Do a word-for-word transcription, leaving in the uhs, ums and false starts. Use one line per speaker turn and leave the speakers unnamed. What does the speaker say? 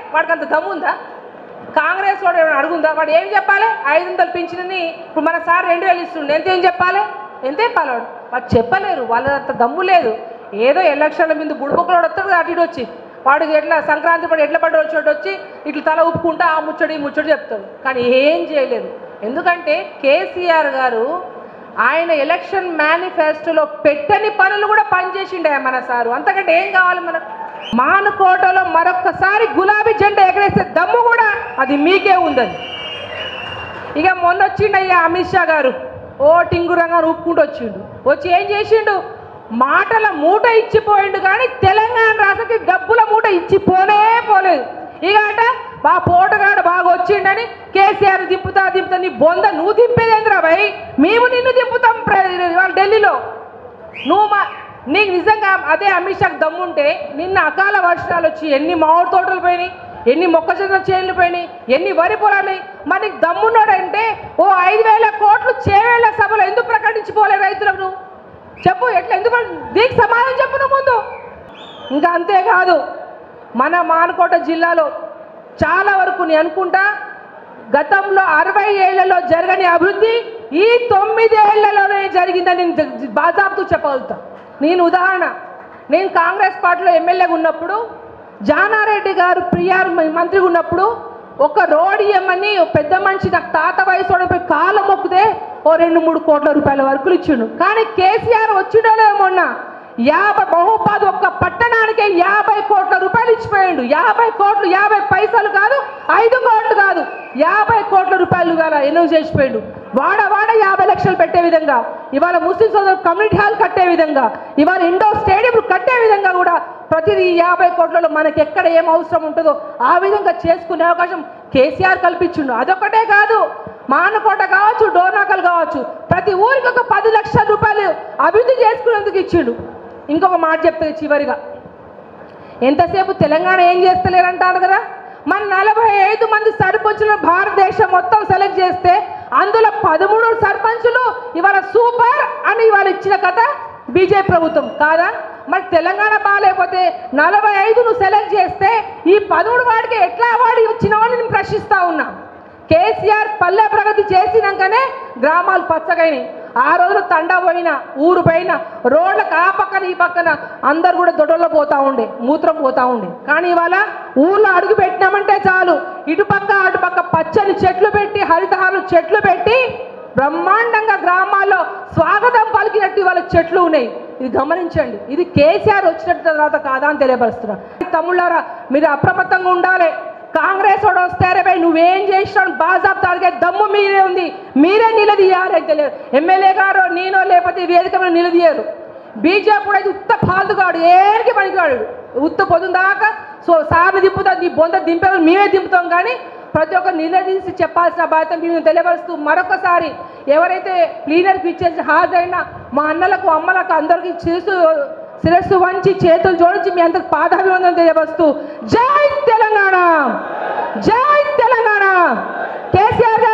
వాడికి అంత దమ్ము ఉందా? కాంగ్రెస్ వాడు ఏమైనా అడుగుందా? వాడు ఏం చెప్పాలి? ఐదు వందలు పింఛన్ని ఇప్పుడు మన సార్ రెండు వేలు ఇస్తుండే, ఎంత ఏం చెప్పాలి? ఎంత చెప్పాలి? వాడు వాడు చెప్పలేరు, వాళ్ళంత దమ్ము లేదు. ఏదో ఎలక్షన్ల మీద బుడుబుక్కలు వస్తాడు అటు ఇటు వచ్చి వాడికి ఎట్లా సంక్రాంతి పడి ఎట్ల పడి వచ్చేటట్టు వచ్చి ఇట్లా తల ఉప్పుకుంటా ఆ ముచ్చడి ఈ ముచ్చడి చెప్తాడు, కానీ ఏం చేయలేదు. ఎందుకంటే కేసీఆర్ గారు ఆయన ఎలక్షన్ మేనిఫెస్టోలో పెట్టని పనులు కూడా పనిచేసిండే మన సారు. అంతకంటే ఏం కావాలి మనకు? మానుకోటలో మరొక్కసారి గులాబీ జెండా ఎగరేసే దమ్ము కూడా అది మీకే ఉందని. ఇక మొన్న వచ్చిండయ్యా అమిత్ షా గారు, ఓ టింగురంగా ఊపుకుంటూ వచ్చిండు. వచ్చి ఏం చేసిండు? మాటల మూట ఇచ్చిపోయిండు, కానీ తెలంగాణ రాష్ట్రకి డబ్బుల మూట ఇచ్చిపోనే పోలేదు. ఇక అట బా పోటగాడు బాగా వచ్చిండని కేసీఆర్ దింపుతా దింపుతా నీ బొంద నువ్వు దింపేదేంద్రా భయ్, మేము నిన్ను దింపుతాం వాళ్ళు ఢిల్లీలో. నువ్వు మా నీకు నిజంగా అదే అమిత్ షాకి దమ్ముంటే నిన్న అకాల వర్షాలు వచ్చి ఎన్ని మామిడి తోటలు పోయినాయి, ఎన్ని మొక్కజొన్న చేనులు పోయినాయి, ఎన్ని వరి పొలాలు. మరి నీకు దమ్మున్నాడంటే ఓ ఐదు వేల కోట్లు చేవేళ్ల సభలో ఎందుకు ప్రకటించిపోలే రైతులకు? నువ్వు చెప్పు, ఎట్లా ఎందుకు? దీనికి సమాధానం చెప్పు నువ్వు ముందు. ఇంకా అంతేకాదు, మన మానుకోట జిల్లాలో చాలా వరకు నేను అనుకుంటా గతంలో అరవై ఏళ్లలో జరగని అభివృద్ధి ఈ తొమ్మిదేళ్లలోనే జరిగిందని నేను బాజాబ్తూ చెప్పగలుగుతా. నేను ఉదాహరణ, నేను కాంగ్రెస్ పార్టీలో ఎమ్మెల్యేగా ఉన్నప్పుడు, జానారెడ్డి గారు ప్రియార్ మంత్రిగా ఉన్నప్పుడు ఒక రోడ్ ఇవ్వమని పెద్ద మనిషి నాకు తాత వయసు పోయి కాళ్ళ మొక్కుతే ఓ రెండు మూడు కోట్ల రూపాయల వరకు ఇచ్చిండు. కానీ కేసీఆర్ వచ్చిండో మొన్న యాభై బహుపాధి ఒక్క పట్టణానికే యాభై కోట్ల రూపాయలు ఇచ్చిపోయాడు. యాభై కోట్లు, యాభై పైసలు కాదు, ఐదు కోట్లు కాదు, యాభై కోట్ల రూపాయలు ఇవాళ ఎన్నో చేసిపోయాడు. వాడ వాడ యాభై లక్షలు పెట్టే విధంగా, ఇవాళ ముస్లిం సోదరు కమ్యూనిటీ హాల్ కట్టే విధంగా, ఇవాళ ఇండోర్ స్టేడియం కట్టే విధంగా కూడా ప్రతిదీ యాభై కోట్లలో మనకి ఎక్కడ ఏం అవసరం ఉంటుందో ఆ విధంగా చేసుకునే అవకాశం కేసీఆర్ కల్పించిండు. అదొకటే కాదు, మానుకోట కావచ్చు, డోర్నాకల్ కావచ్చు, ప్రతి ఊరికి ఒక పది లక్షల రూపాయలు అభివృద్ధి చేసుకునేందుకు ఇచ్చిండు. ఇంకొక మాట చెప్తే చివరిగా, ఎంతసేపు తెలంగాణ ఏం చేస్తలేరంటారు కదా, మన నలభై ఐదు మంది సర్పంచులు భారతదేశం మొత్తం సెలెక్ట్ చేస్తే అందులో పదమూడు సర్పంచులు ఇవాళ సూపర్ అని ఇవాళ ఇచ్చిన కథ బీజేపీ ప్రభుత్వం కాదా? మరి తెలంగాణ బాగాలేకపోతే నలభై ఐదును సెలెక్ట్ చేస్తే ఈ పదమూడు వాడికి ఎట్లా అవార్డు ఇచ్చినామని నేను ప్రశ్నిస్తా ఉన్నా. కేసీఆర్ పల్లె ప్రగతి చేసినాకనే గ్రామాలు పచ్చగైనాయి. ఆ రోజు తండా పోయినా, ఊరు పైన రోడ్లకు ఆ పక్కన ఈ పక్కన అందరు కూడా దొడ్డల్లో పోతూ ఉండే, మూత్రం పోతూ ఉండే. కానీ ఇవాళ ఊళ్ళో అడుగు పెట్టినామంటే చాలు, ఇటుపక్క అటుపక్క పచ్చని చెట్లు పెట్టి, హరితహారం చెట్లు పెట్టి బ్రహ్మాండంగా గ్రామాల్లో స్వాగతం పలికినట్టు ఇవాళ చెట్లు ఉన్నాయి. ఇది గమనించండి. ఇది కేసీఆర్ వచ్చిన తర్వాత కాదా అని తెలియపరుస్తున్నా. తమ్ముళ్ళారా, మీరు అప్రమత్తంగా ఉండాలి. కాంగ్రెస్ వాడు వస్తారే భయ్ నువ్వేం చేసినావు బాజాబ్తా అడిగే దమ్ము మీరే ఉంది, మీరే నిలదీయాలి తెలియదు. ఎమ్మెల్యే గారు నేనో లేకపోతే వేదిక మీద నిలదీయరు. బీజేపీ కూడా ఇది ఉత్త ఫాల్తుగాడు, ఏరికి పనికివాడు, ఉత్త పొద్దున దాకా సో సార్లు దింపుతాం, నీ బొంద దింపే మేమే దింపుతాం. కానీ ప్రతి ఒక్కరు నిలదీసి చెప్పాల్సిన బాధ్యత మేము తెలియపరుస్తూ మరొకసారి ఎవరైతే ప్లీనర్కి ఇచ్చేసి హాజరైన మా అన్నలకు, అమ్మలకు అందరికీ శిరస్సు శిరస్సు వంచి చేతులు జోడించి మీ అందరికి పాదాభివందనం తెలియపరుస్తూ జై తెలంగాణ, జై తెలంగాణ. కేసీఆర్